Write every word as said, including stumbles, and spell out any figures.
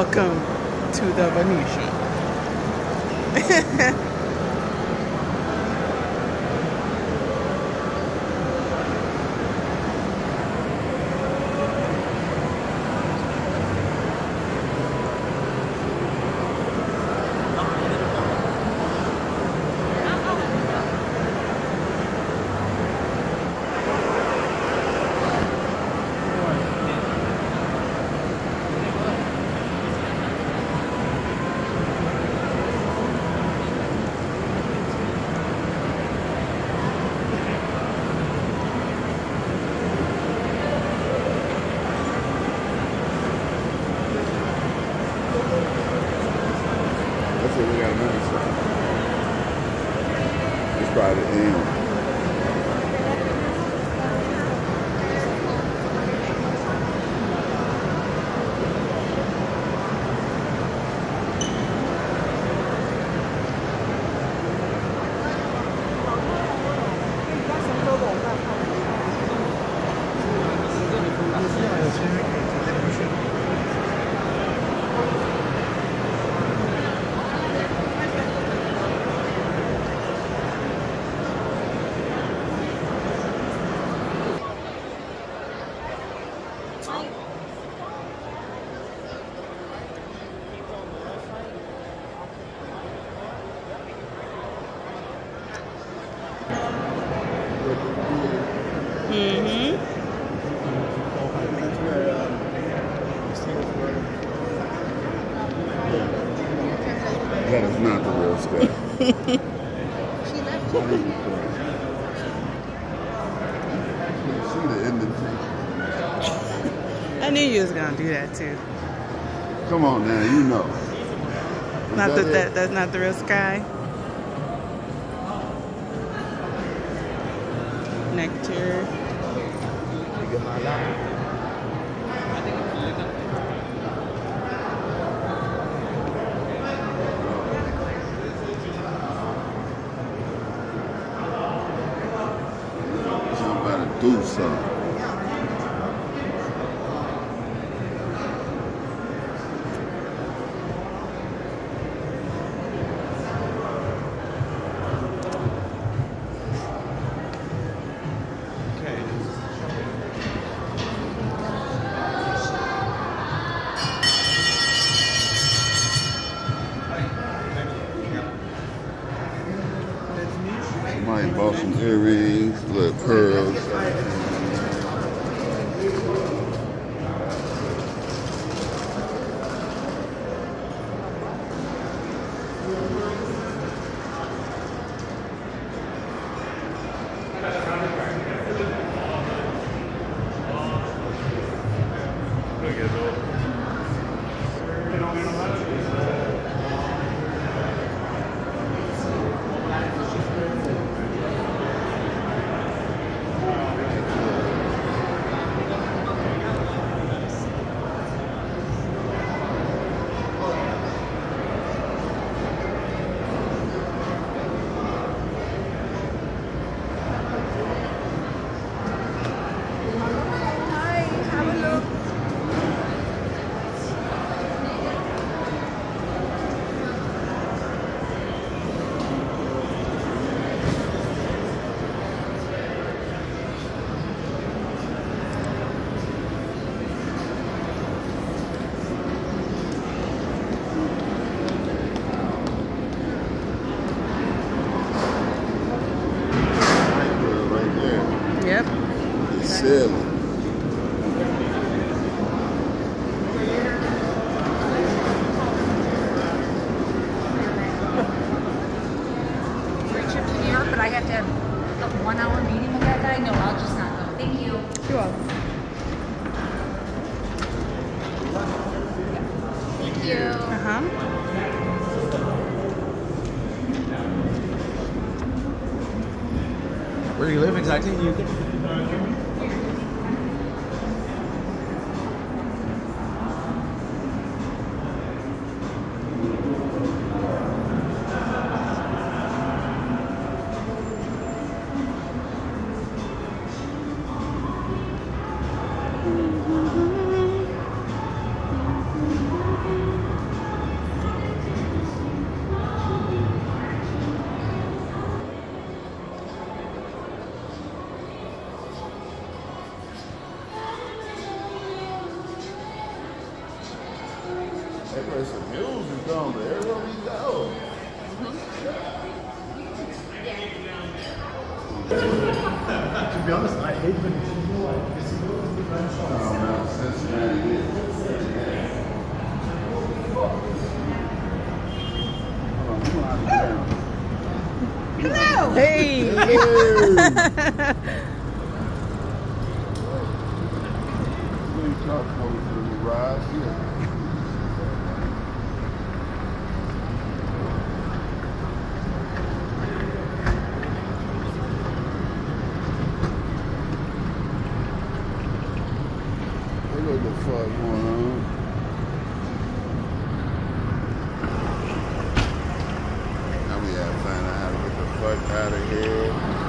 Welcome to the Venetian. We got another side. It's by the end. Mm-hmm. That is not the real Sky. See the indentation. I knew you was gonna do that too. Come on now, you know. Was Not that, that, that that's not the real Sky. Nectar. Somebody do something. Somebody bought some earrings, little pearls. Yep. It's selling. Free trip to New York, but I have to have a one-hour meeting with that guy. No, I'll just not go. Thank you. You're welcome. Thank you. Uh-huh. Where do you live exactly? You To be honest, I hate when people like this. Oh, no, Cincinnati is. Hold on, come on, down. Hello. Hey. Please talk over to the garage here. What the fuck going on? Now we gotta find out how to get the fuck out of here.